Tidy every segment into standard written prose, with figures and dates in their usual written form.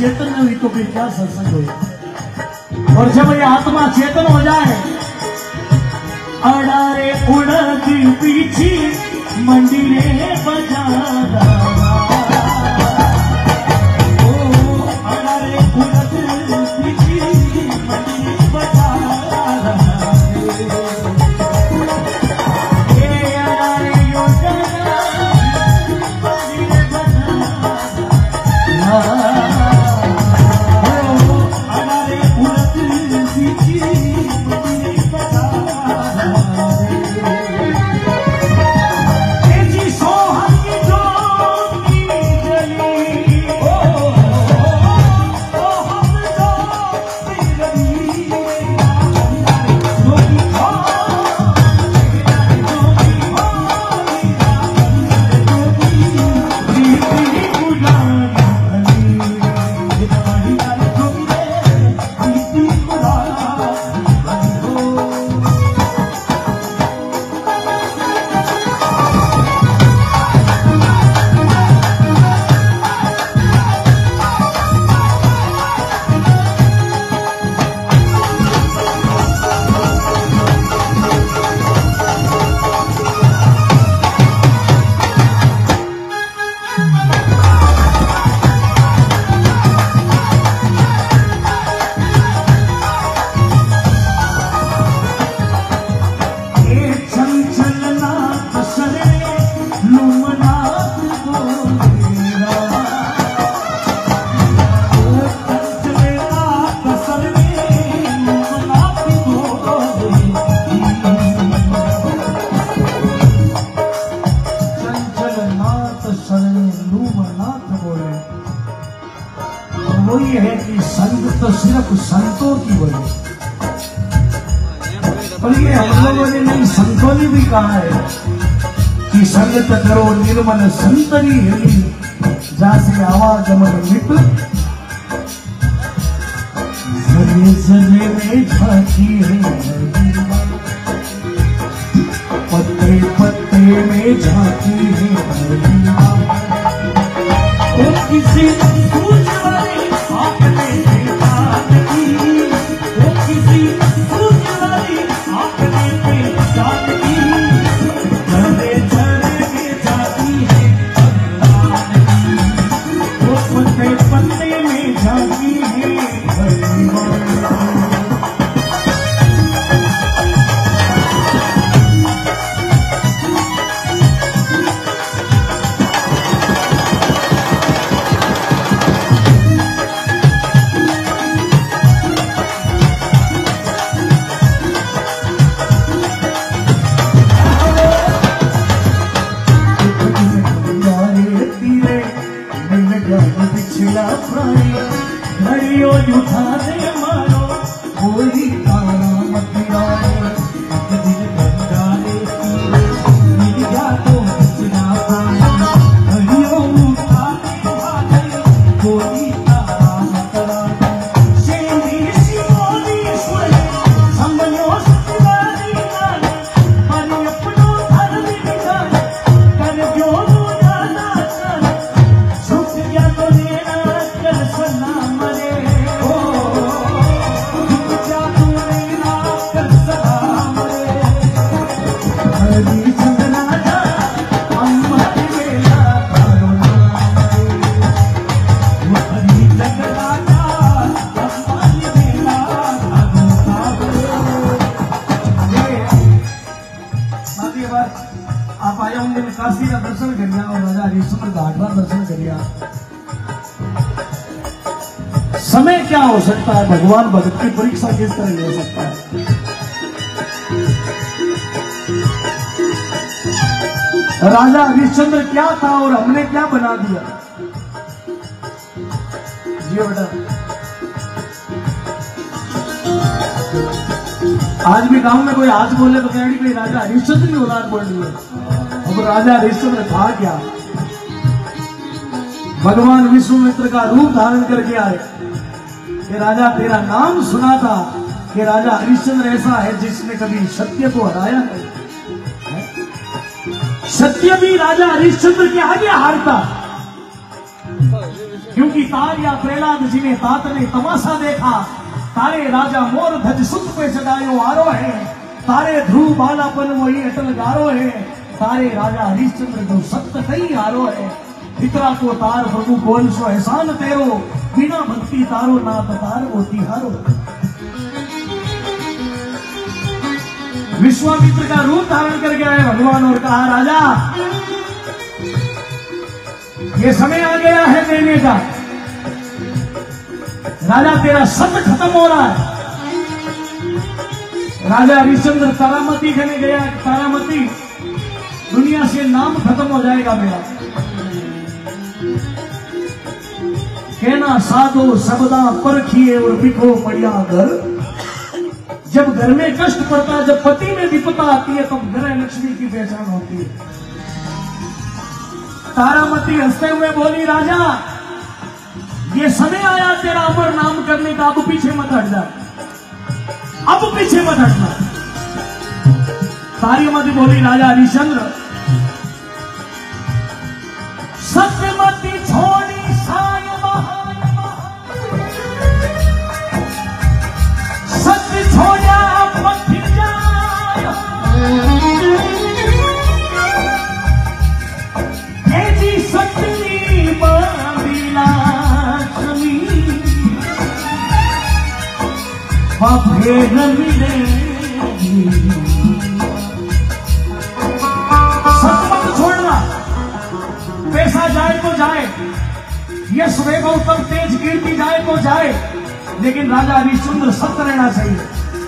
चेतन न हुई तो फिर क्या सत्संग हुई। और जब ये आत्मा चेतन हो जाए, अड़ारे उड़द पीछी मंदिरे बजा संतों की वजह। और ये हम लोगों ने नहीं, संतों ने भी कहा है कि संगत करो निर्मल संतरी हिली जासे आवागमन मिट जले जले में झांकी है पत्ते पत्ते में झांकी है किसी समय क्या हो सकता है, भगवान भगत की परीक्षा किस तरह ले सकता है। राजा हरिश्चंद्र क्या था और हमने क्या बना दिया। जी बेटा, आज भी गांव में कोई आज बोले तो कहेंगे कोई राजा हरिश्चंद्र की औलाद बोल रही है। अब राजा हरिश्चंद्र था क्या? भगवान विश्वामित्र का रूप धारण करके आए कि राजा तेरा नाम सुना था कि राजा हरिश्चंद्र ऐसा है जिसने कभी सत्य को हराया नहीं। सत्य भी राजा हरिश्चंद्र के आगे हारता। क्योंकि तार या प्रहलाद जी ने तात ने तमाशा देखा। तारे राजा मोर ध्वज सुत पे चढ़ायो आरो है, तारे ध्रुव बालापन वही अटल गारो है, तारे राजा हरिश्चंद्र जो सत्य कहीं आरो है। इतरा को तार प्रभु बोल सो एहसान तेरो, बिना भक्ति तारो ना तार वो तिहारो। विश्वामित्र का रूप धारण करके आए भगवान और कहा राजा ये समय आ गया है देने का। राजा तेरा सत्य खत्म हो रहा है। राजा हरिश्चंद्र तारामती कहने गया, तारामती दुनिया से नाम खत्म हो जाएगा मेरा। कहना साधो सबदा परखिए और बिको पड़िया घर। जब घर में कष्ट पड़ता है, जब पति में विपदा आती है, तब घर लक्ष्मी की पहचान होती है। तारामती हंसते हुए बोली राजा ये समय आया तेरा अमर नाम करने का, अब पीछे मत हट जा, अब पीछे मत हटना। तारामती बोली राजा हरिश्चंद्र सत्यमती छोड़ी साय सत्य छोड़ा पथ जाय, जी सत्य बाबिला छमी बापे मिले। सत्य छोड़ना, पैसा जाए तो जाए, यश वैभव तब तेज कीर्ति जाए तो जाए, लेकिन राजा हरिश्चंद्र सत्य रहना चाहिए।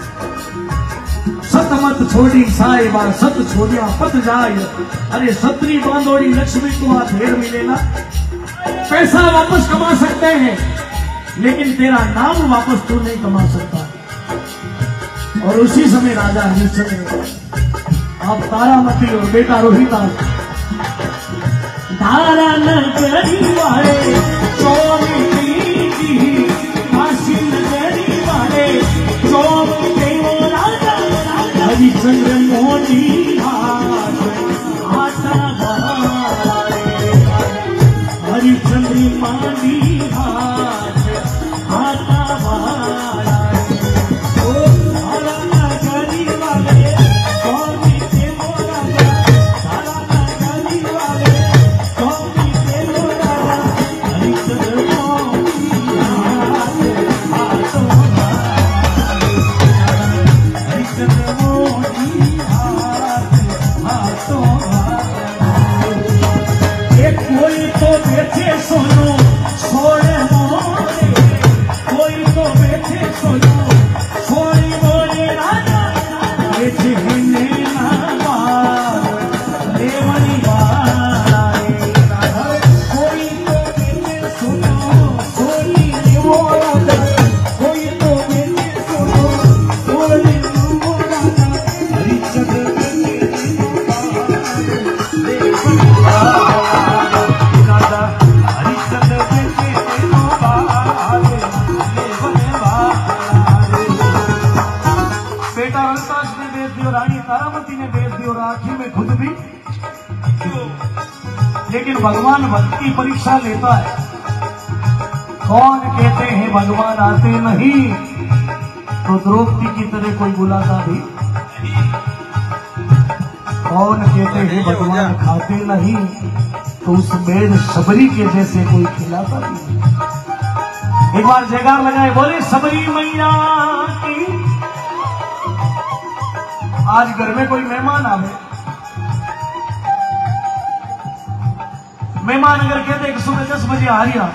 सत मत छोड़ी साए बार सत छोड़िया पत जाए। अरे सत्री बांधोड़ी लक्ष्मी को ढेर मिलेगा। पैसा वापस कमा सकते हैं, लेकिन तेरा नाम वापस तू नहीं कमा सकता। और उसी समय राजा हरिश्चंद्र आप तारामती और बेटा रोहिता तारा न करी वाले हरिश्चंद्र मोदी हरिश्चंद्र मानी लेकिन भगवान भक्त की परीक्षा लेता है। कौन कहते हैं भगवान आते नहीं, तो द्रौपदी की तरह कोई बुलाता भी। कौन कहते हैं भगवान खाते नहीं, तो उस मेढ़ सबरी के जैसे कोई खिलाता भी। एक बार जयकार लगाए, बोले सबरी मैया की। आज घर में कोई मेहमान आवे, मेहमान अगर कहते कि सुबह 10 बजे आ रहा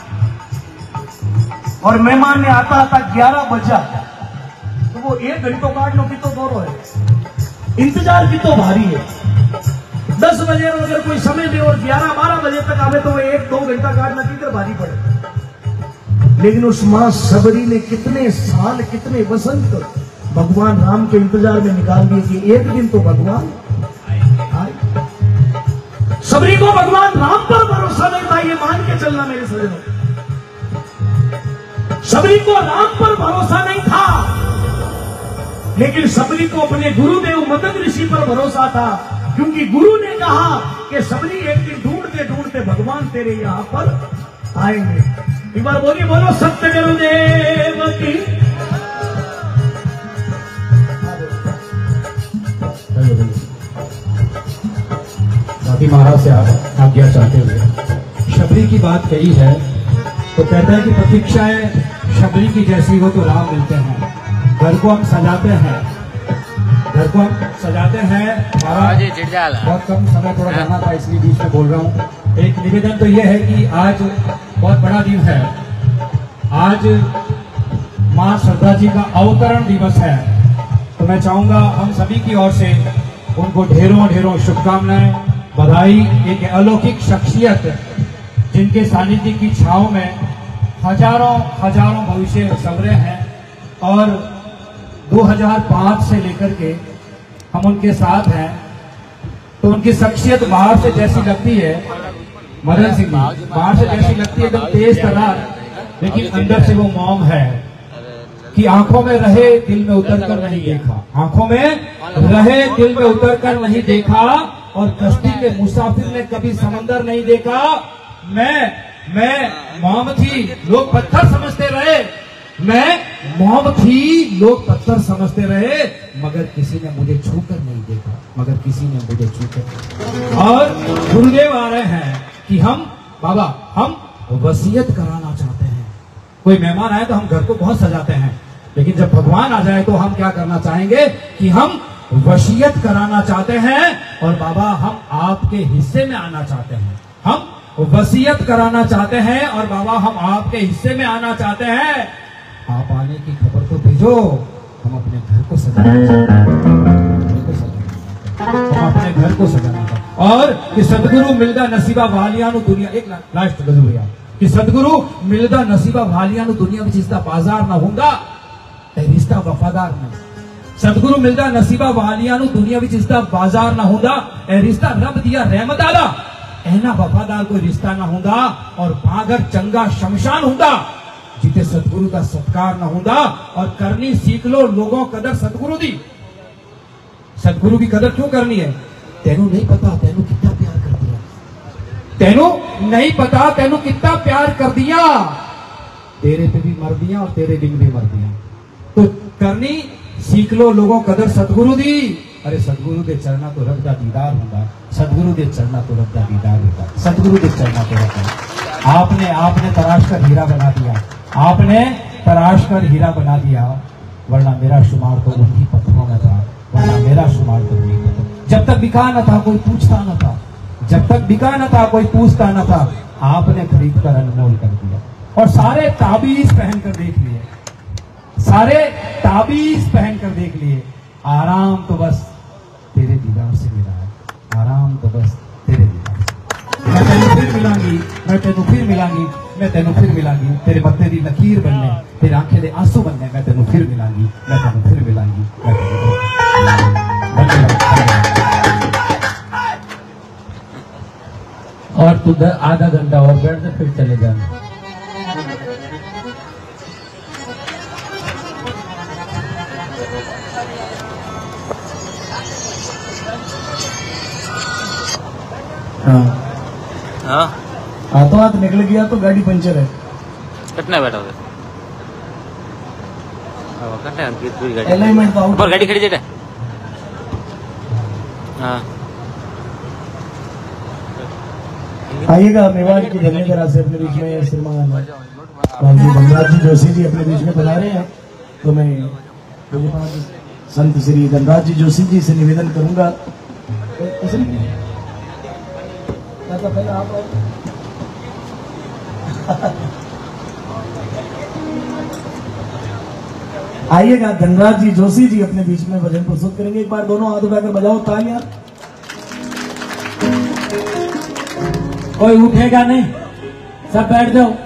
और मेहमान ने आता आता 11 बजा, तो वो 1 घंटों काट लो कि तो दोनों है, इंतजार की तो भारी है। 10 बजे अगर कोई समय दे और 11-12 बजे तक आवे, तो वो 1-2 घंटा काटना किधर भारी पड़े। लेकिन उस मां सबरी ने कितने साल, कितने वसंत भगवान राम के इंतजार में निकाल दिए कि एक दिन तो भगवान आए। सबरी को भगवान राम पर भरोसा नहीं था, ये मान के चलना मेरे सज्जनों। सबरी को राम पर भरोसा नहीं था, लेकिन सबरी को अपने गुरुदेव मदन ऋषि पर भरोसा था, क्योंकि गुरु ने कहा कि सबरी एक दिन ढूंढते ढूंढते भगवान तेरे यहां पर आएंगे। एक बार बोलिए, बोलो सत्य गुरुदेव की। स्वाति महाराज से आज्ञा चाहते हुए शबरी की बात कही है तो कहता है कि प्रतीक्षाएं शबरी की जैसी हो तो राम मिलते हैं। घर को हम सजाते हैं, घर को हम सजाते हैं। बहुत कम समय थोड़ा जाना था इसलिए बीच में बोल रहा हूँ। एक निवेदन तो यह है कि आज बहुत बड़ा दिन है। आज मां श्रद्धा जी का अवतरण दिवस है, तो मैं चाहूंगा हम सभी की ओर से उनको ढेरों ढेरों शुभकामनाएं, बधाई। एक अलौकिक शख्सियत जिनके सानिध्य की छांव में हजारों हजारों भविष्य संवरे हैं और 2005 से लेकर के हम उनके साथ हैं, तो उनकी शख्सियत बाहर से जैसी लगती है, मदन सिंह जी बाहर से जैसी लगती है एकदम तेज तरार, लेकिन अंदर से वो मौम है कि आंखों में रहे दिल में उतर कर नहीं देखा, आंखों में रहे दिल में उतर कर नहीं देखा, और कश्ती के मुसाफिर ने कभी समंदर नहीं देखा। मैं मौम थी, लोग पत्थर समझते रहे, मैं मौम थी, लोग पत्थर समझते रहे, मगर किसी ने मुझे छूकर नहीं देखा, मगर किसी ने मुझे छूकर। और गुरुदेव आ रहे हैं कि हम बाबा हम वसीयत कराना चाहते हैं। कोई मेहमान आए तो हम घर को बहुत सजाते हैं, लेकिन जब भगवान आ जाए तो हम क्या करना चाहेंगे कि हम वसीयत कराना चाहते हैं। और बाबा हम आपके हिस्से में आना चाहते हैं, हम वसीयत कराना चाहते हैं, और बाबा हम आपके हिस्से में आना चाहते हैं। आप आने की खबर तो भेजो, हम अपने घर को सजाना चाहते हैं, हम अपने घर को सजाना चाहते हैं। और कि सदगुरु मिलदा नसीबा वालियानु दुनिया, एक लास्ट गजल भैया, कि सदगुरु मिलदा नसीबा वालियानु दुनिया में जिसका बाजार ना होगा रिश्ता वफादार नहीं। सदगुरु मिलदा नसीबा वालियानु दुनिया में जिसका बाजार ना होगा रिश्ता रब दिया रहमत आला, ऐना वफादार कोई रिश्ता ना होगा, और भागर चंगा शमशान होगा जिते सतगुरु का सत्कार न होगा। और करनी सीख लो लोगों कदर सतगुरु दी। सतगुरु की कदर क्यों करनी है? तेनू नहीं पता तेनू कितना प्यार कर दिया, तेनू नहीं पता तेनू कितना प्यार कर दिया, तेरे पे भी मर दिया और तेरे बिन भी मर दिया। तो करनी सीख लो लोगों कदर सतगुरु दी। अरे सतगुरु के चरणा तो रब दा दीदार होगा, सतगुरु के चरणा तो रब दा दीदार होगा, सतगुरु के चरणा तो रब। आपने तराश कर हीरा बना दिया, आपने तराश कर हीरा बना दिया, वरना मेरा शुमार तो उन्हीं पत्थरों में था, वरना मेरा शुमार तो उन्हीं पत्थरों। जब तक बिका न था कोई पूछता न था, जब तक बिका न था कोई पूछता न था, आपने खरीद कर अनमोल कर दिया। और सारे ताबीज पहन कर देख लिए, सारे ताबीज पहन कर देख लिए, आराम तो बस तेरे दीदार से मिला है, आराम तो बस तेरे दीदार से। मैं तेनू फिर मिलांगी, मैं तेनू फिर मिलांगी, मैं तेनू फिर मिलांगी, तेरे मत्थे दी लकीर बनने, तेरे आंखें दे आंसू बनने, मैं तेनू फिर मिलांगी, मैं तेनू फिर मिलांगी, मैं तेनू और तू आधा घंटा और बैठ दे फिर चले जाना। हाँ हाथों हाथ निकल गया तो गाड़ी पंचर है। कितना बैठा हुआ अलाइनमेंट तो आउट, गाड़ी खड़ी जेटा। हाँ आइएगा मेवाड़ की धन्यवाद से अपने बीच में श्रीमान धनराज जी जोशी जी अपने बीच में बुला रहे हैं, तो मैं संत श्री धनराज जी जोशी जी से निवेदन करूंगा। पहले आप आइएगा, धनराज जी जोशी जी अपने बीच में भजन प्रस्तुत करेंगे। एक बार दोनों हाथ उठाकर बजाओ तालियां। कोई उठेगा नहीं, सब बैठ जाओ।